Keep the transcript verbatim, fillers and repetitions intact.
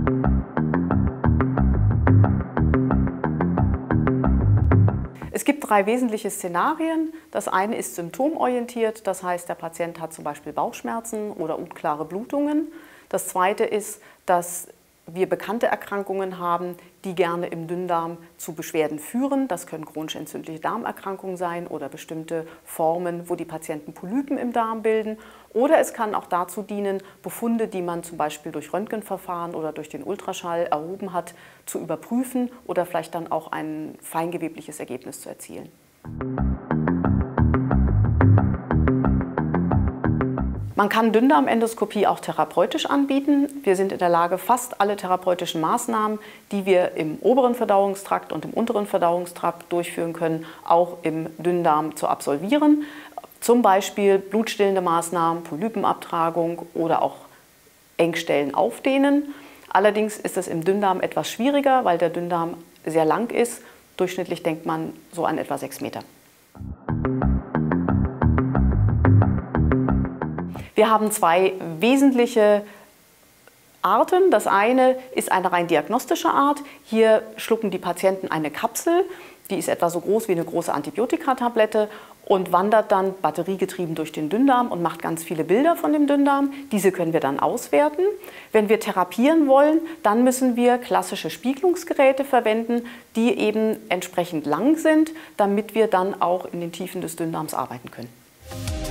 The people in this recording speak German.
Es gibt drei wesentliche Szenarien. Das eine ist symptomorientiert, das heißt, der Patient hat zum Beispiel Bauchschmerzen oder unklare Blutungen. Das zweite ist, dass wir bekannte Erkrankungen haben, die gerne im Dünndarm zu Beschwerden führen. Das können chronisch entzündliche Darmerkrankungen sein oder bestimmte Formen, wo die Patienten Polypen im Darm bilden. Oder es kann auch dazu dienen, Befunde, die man zum Beispiel durch Röntgenverfahren oder durch den Ultraschall erhoben hat, zu überprüfen oder vielleicht dann auch ein feingewebliches Ergebnis zu erzielen. Man kann Dünndarmendoskopie auch therapeutisch anbieten. Wir sind in der Lage, fast alle therapeutischen Maßnahmen, die wir im oberen Verdauungstrakt und im unteren Verdauungstrakt durchführen können, auch im Dünndarm zu absolvieren. Zum Beispiel blutstillende Maßnahmen, Polypenabtragung oder auch Engstellen aufdehnen. Allerdings ist es im Dünndarm etwas schwieriger, weil der Dünndarm sehr lang ist. Durchschnittlich denkt man so an etwa sechs Meter. Wir haben zwei wesentliche Arten. Das eine ist eine rein diagnostische Art. Hier schlucken die Patienten eine Kapsel, die ist etwa so groß wie eine große Antibiotikatablette und wandert dann batteriegetrieben durch den Dünndarm und macht ganz viele Bilder von dem Dünndarm. Diese können wir dann auswerten. Wenn wir therapieren wollen, dann müssen wir klassische Spiegelungsgeräte verwenden, die eben entsprechend lang sind, damit wir dann auch in den Tiefen des Dünndarms arbeiten können.